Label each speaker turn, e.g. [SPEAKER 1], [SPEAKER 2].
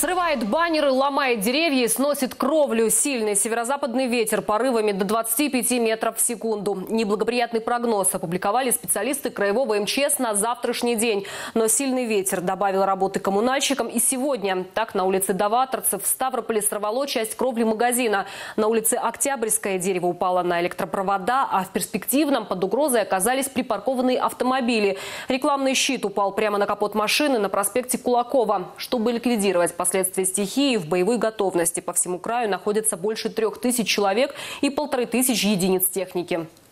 [SPEAKER 1] Срывает баннеры, ломает деревья и сносит кровлю. Сильный северо-западный ветер порывами до 25 метров в секунду. Неблагоприятный прогноз опубликовали специалисты Краевого МЧС на завтрашний день. Но сильный ветер добавил работы коммунальщикам и сегодня. Так, на улице Даваторцев в Ставрополе сорвало часть кровли магазина. На улице Октябрьское дерево упало на электропровода, а в перспективном под угрозой оказались припаркованные автомобили. Рекламный щит упал прямо на капот машины на проспекте Кулакова. Чтобы ликвидировать последствия стихии, в боевой готовности по всему краю находится больше 3000 человек и 1500 единиц техники.